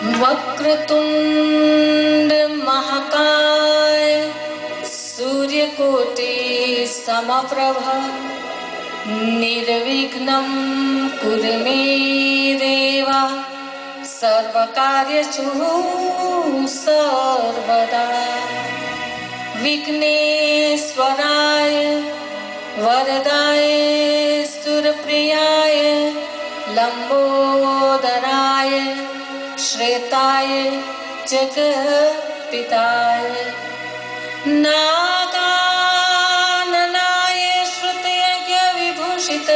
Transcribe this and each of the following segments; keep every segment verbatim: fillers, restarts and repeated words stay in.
वक्रतुंड महाकाय सूर्यकोटि समप्रभ निर्विघ्नं कुरु मे देव सर्वकार्येषु सर्वदा। विघ्नेश्वराय वरदाय सुरप्रियाय लंबोदराय श्रेताय जगत्पिताय नागाननाय श्रुतयज्ञ विभूषित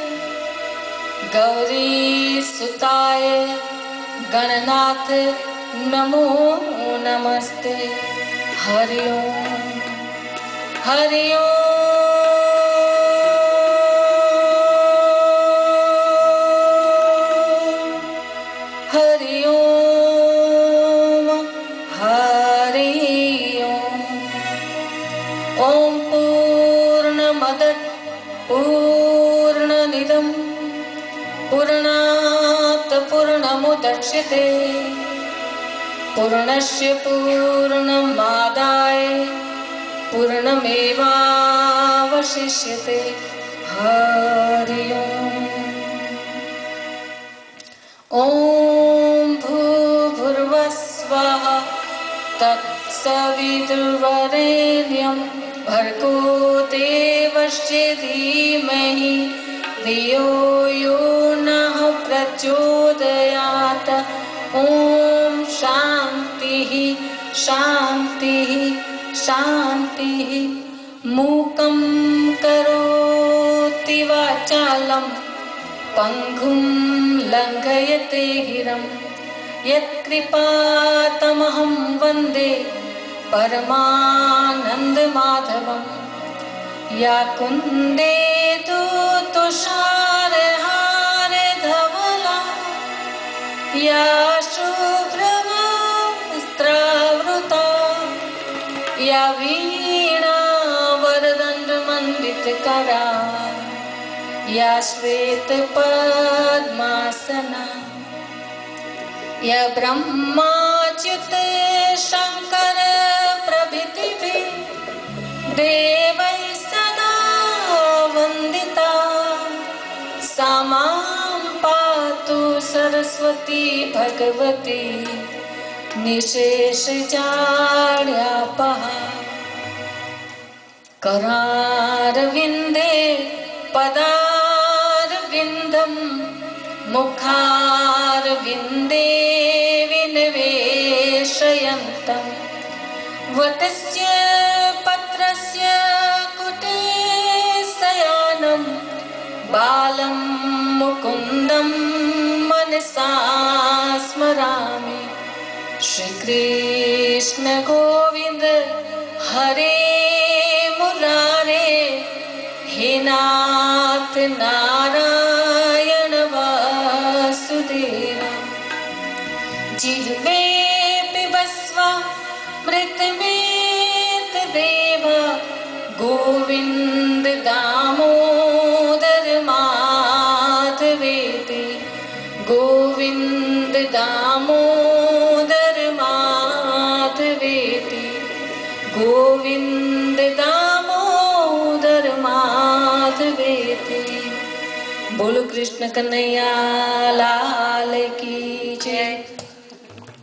गौरीसुताय गणनाथ नमो नमस्ते। हरि ओम हरि ओम। पूर्णमिदं पूर्णात् पूर्णमुदच्यते पूर्णस्य पूर्णमादाय पूर्णमेवावशिष्यते। हरि ओम। ओम भूर्भुवस्वः तत्सवितुर्वरेण्यं भर्गो देवस्य धीमहि धियो यो नः प्रचोदयात्। ओम शांतिः शांतिः शांतिः। मूकं करोति वाचालं पंगुं लंघयते गिरं यत्कृपातमहं वन्दे परमानन्दमाधवम्। या कुन्देन्दु तुषारहारे धवला या शुभ्रवस्त्रावृता या वीणा वरदण्डमण्डितकरा या श्वेतपद्मासना या ब्रह्माच्युत शंकर प्रभृतिभिः देवैः सदा वन्दिता सा मां पातु सरस्वती भगवती निशेषजाड्यापहा। करारविन्दे पदारविन्दं मुखारविन्दे विनिवेशयन्तं वटस्य पत्रस्य कुटे शयानं बालं मुकुन्दं मनसा स्मरामि। श्रीकृष्ण गोविन्द हरे मुरारे हे नाथ नारायण वासुदेव। जिह्वे पिबस्व मृतमेतदेव गोविन्द दामोदर माधवेति गोविन्द दामोदर माधवेति गोविन्द दामोदर माधवेति। बोलो कृष्ण कन्हैया लाल की जय।